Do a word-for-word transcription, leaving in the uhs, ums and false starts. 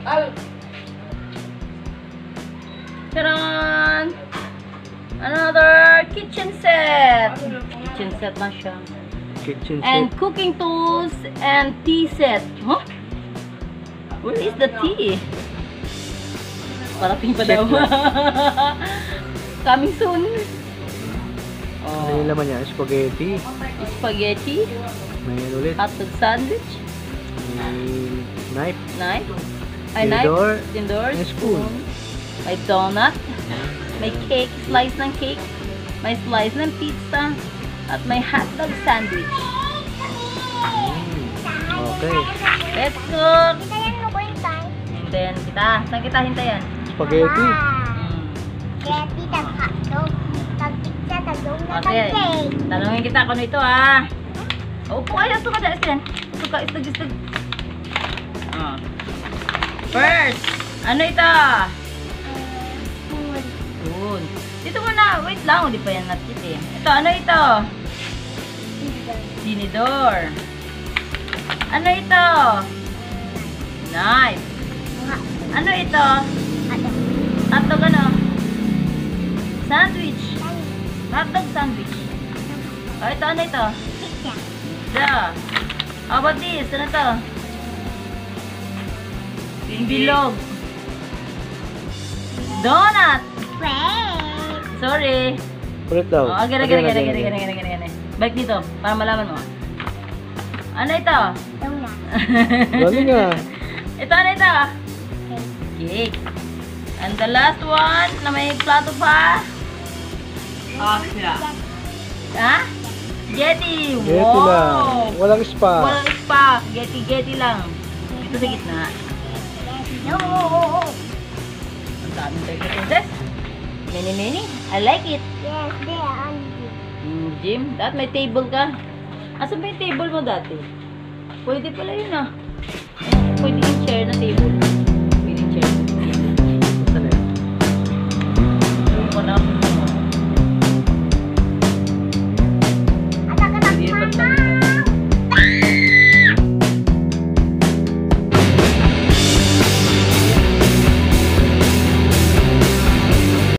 Taran! Another kitchen set. Kitchen set lang siya. Kitchen And set. cooking tools and tea set. Huh? Where is the tea? Parating pa daw. Coming soon. Ano yung laman niya? Spaghetti. Spaghetti. May ulit. Hotdog sandwich. May knife. Knife. Ay, knife. Tinidor. Tinidor. And spoon. May donut. May cake. Slice ng cake. May slice ng pizza. At may hotdog sandwich. Okay. Let's cook. Hintayin mo ko yung time. And then, kita. Saan kita hintayan? Spaghetti. Hmm. Spaghetti, tag hotdog, tag pizza, tag donut, tag Okay. cake. Tanungin kita kung ano ito, ah. Upo kayo. Suka dyan. Istag. Suka. Istag. Istag. Ah. First. Ano ito? Spoon. Spoon. Dito muna. Wait lang. Hindi pa yan natit eh. Ito. Ano ito? Tinidor. Ano ito? Knife. Ano ito? Hotdog. Hotdog ano? Sandwich. Hotdog sandwich. Oh, ito ano ito? Pizza. Pizza. How about this? Ano to? Bilog. Donut. Wait. Sorry. Ulit daw. Oh, again, again, again, again, again, again, again, again. Balik dito, para malaman mo. Ano ito? Donut. Galing nga. Ito ano ito? Cake. Cake. And the last one, na may plato pa. Ha? Getty. Getty Wow. lang. Walang spa. Walang spa. Getty, getty lang. Ito sa gitna. No. Ang daming tayo princess. Many, many. I like it. Yes, they are on the Mm, Jim, dati may table ka. Asan ba yung table mo dati? Pwede pala yun ah. Pwede yung chair na table.